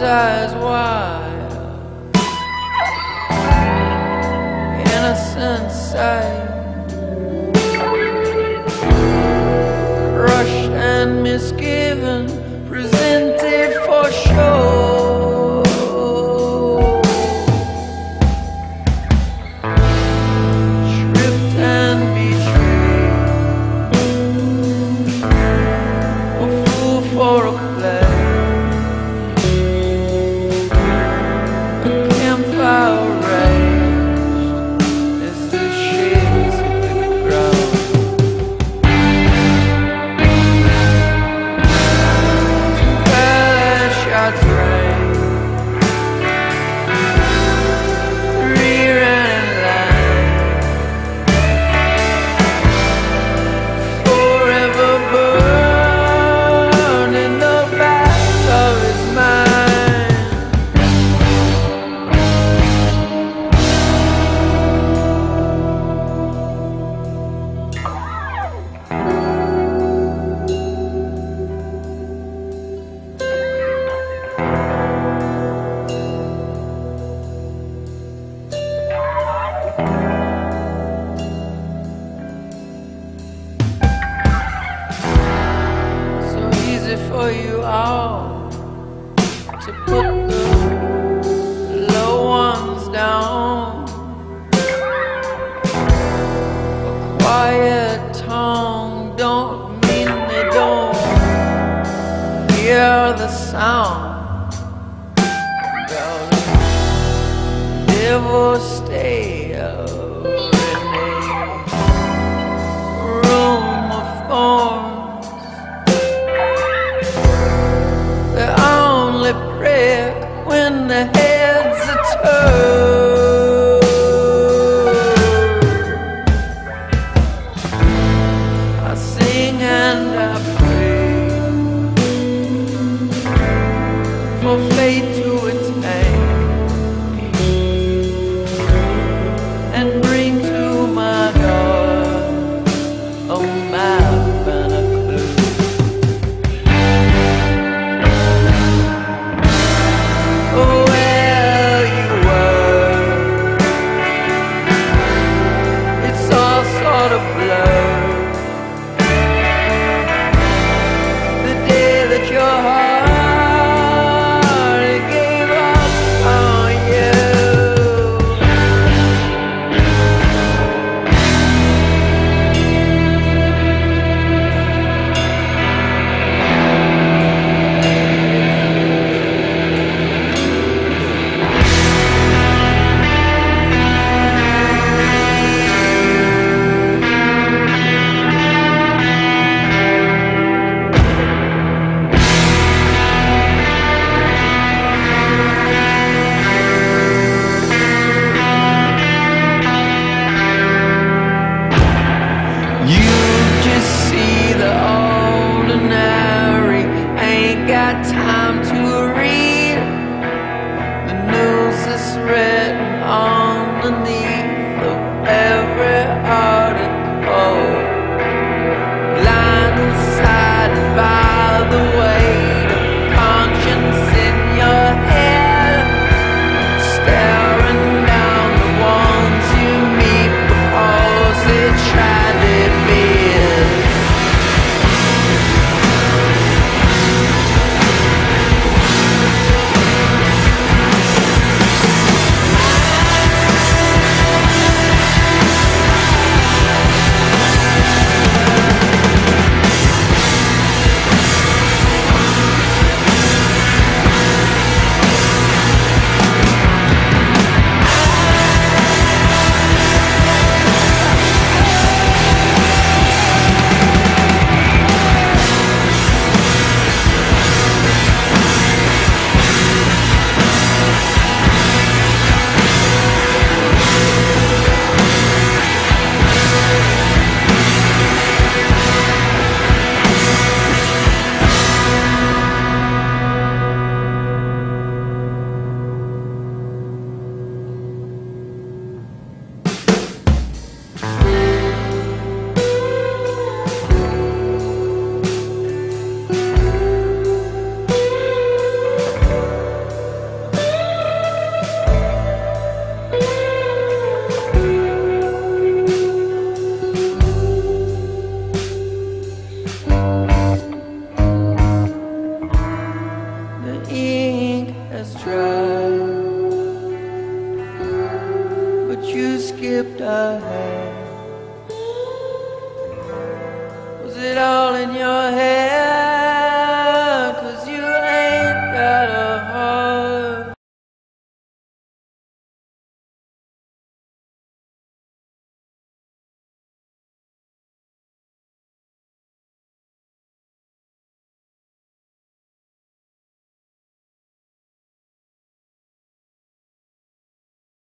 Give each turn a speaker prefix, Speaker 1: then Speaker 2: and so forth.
Speaker 1: eyes wide, innocent sight, crushed and misgiven, presented for show. Tripped and betrayed, a fool for a play. Campfire raised as the shades hit the ground. Two shots rang, three ran in line, forever burned in the back of his mind. For you all to put the low ones down. A quiet tongue don't mean they don't hear the sound. The devil stay up in a room of thorns. They only prick when the heads are turned. I sing and I pray for fate to attain and bring to my heart a map and a clue. Where you were, it's all sort of blurred. The day that your heart gave up on you. You just see the ordinary, ain't got time